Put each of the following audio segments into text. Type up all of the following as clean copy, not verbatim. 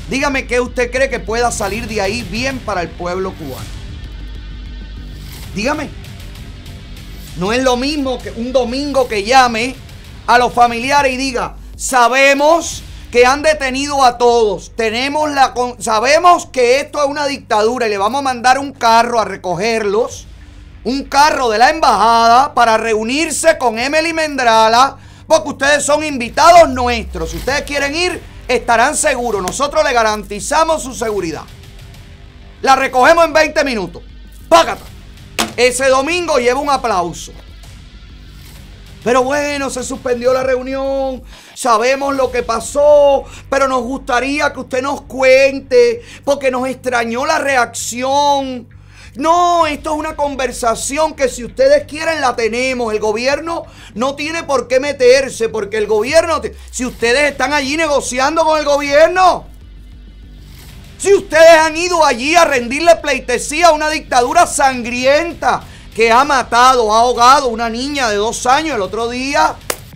Dígame qué usted cree que pueda salir de ahí bien para el pueblo cubano. Dígame. No es lo mismo que un domingo que llame a los familiares y diga: sabemos que han detenido a todos, sabemos que esto es una dictadura y le vamos a mandar un carro a recogerlos, un carro de la embajada para reunirse con Emely Mendrala, porque ustedes son invitados nuestros. Si ustedes quieren ir, estarán seguros. Nosotros le garantizamos su seguridad. La recogemos en 20 minutos. Págata. Ese domingo lleva un aplauso. Pero bueno, se suspendió la reunión, sabemos lo que pasó, pero nos gustaría que usted nos cuente, porque nos extrañó la reacción. No, esto es una conversación que si ustedes quieren la tenemos. El gobierno no tiene por qué meterse, porque el gobierno, si ustedes están allí negociando con el gobierno, si ustedes han ido allí a rendirle pleitesía a una dictadura sangrienta que ha matado, ha ahogado a una niña de 2 años el otro día.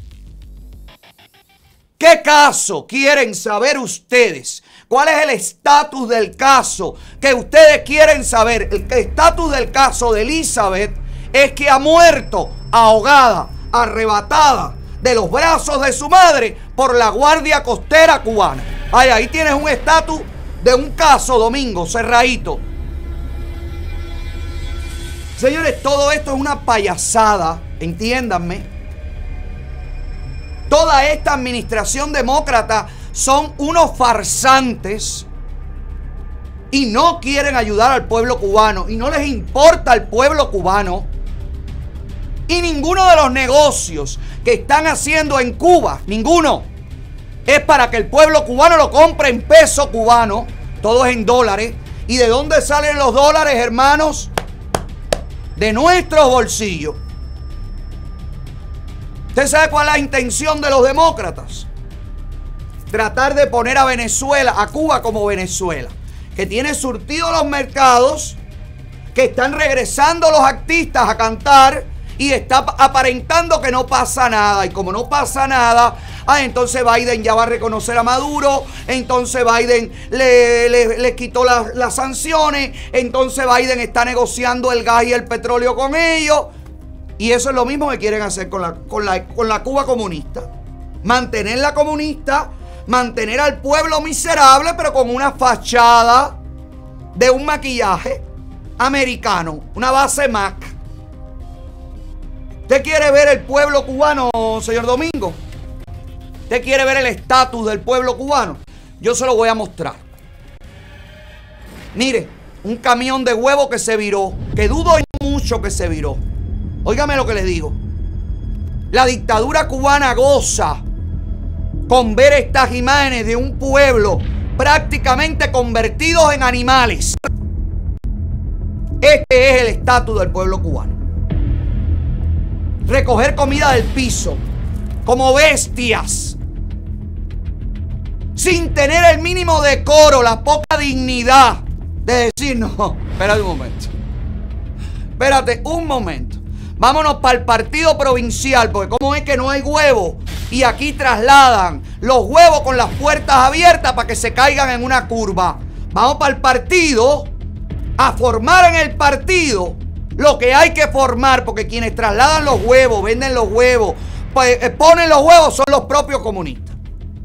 ¿Qué caso quieren saber ustedes? ¿Cuál es el estatus del caso que ustedes quieren saber? El estatus del caso de Elizabeth es que ha muerto ahogada, arrebatada de los brazos de su madre por la Guardia Costera cubana. Ay, ahí tienes un estatus de un caso, Domingo, cerradito. Señores, todo esto es una payasada, entiéndanme. Toda esta administración demócrata son unos farsantes y no quieren ayudar al pueblo cubano y no les importa al pueblo cubano. Y ninguno de los negocios que están haciendo en Cuba, ninguno, es para que el pueblo cubano lo compre en peso cubano, todo es en dólares. ¿Y de dónde salen los dólares, hermanos? De nuestros bolsillos. ¿Usted sabe cuál es la intención de los demócratas? Tratar de poner a Venezuela, a Cuba como Venezuela, que tiene surtido los mercados, que están regresando los artistas a cantar y está aparentando que no pasa nada. Y como no pasa nada, entonces Biden ya va a reconocer a Maduro, entonces Biden le quitó las sanciones, entonces Biden está negociando el gas y el petróleo con ellos. Y eso es lo mismo que quieren hacer con la Cuba comunista. Mantenerla comunista, mantener al pueblo miserable, pero con una fachada de un maquillaje americano, una base Mac. ¿Usted quiere ver el pueblo cubano, señor Domingo? ¿Usted quiere ver el estatus del pueblo cubano? Yo se lo voy a mostrar. Mire, un camión de huevo que se viró, que dudo mucho que se viró. Óigame lo que les digo. La dictadura cubana goza con ver estas imágenes de un pueblo prácticamente convertidos en animales. Este es el estatus del pueblo cubano. Recoger comida del piso, como bestias, sin tener el mínimo decoro, la poca dignidad de decir: no, espérate un momento, espérate un momento, vámonos para el partido provincial, porque cómo es que no hay huevos y aquí trasladan los huevos con las puertas abiertas para que se caigan en una curva. Vamos para el partido a formar en el partido lo que hay que formar, porque quienes trasladan los huevos, venden los huevos, ponen los huevos, son los propios comunistas.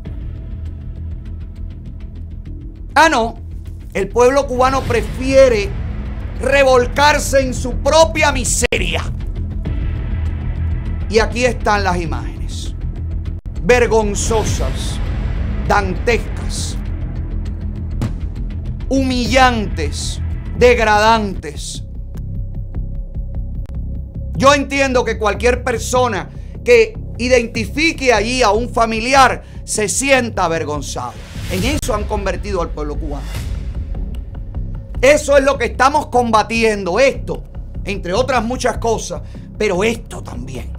No, el pueblo cubano prefiere revolcarse en su propia miseria. Y aquí están las imágenes, vergonzosas, dantescas, humillantes, degradantes. Yo entiendo que cualquier persona que identifique allí a un familiar se sienta avergonzado. En eso han convertido al pueblo cubano. Eso es lo que estamos combatiendo, esto, entre otras muchas cosas, pero esto también.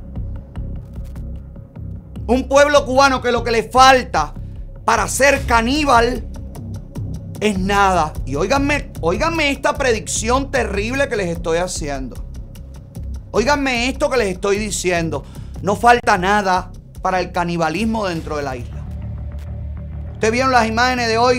Un pueblo cubano que lo que le falta para ser caníbal es nada. Y óiganme esta predicción terrible que les estoy haciendo. Óiganme esto que les estoy diciendo. No falta nada para el canibalismo dentro de la isla. Ustedes vieron las imágenes de hoy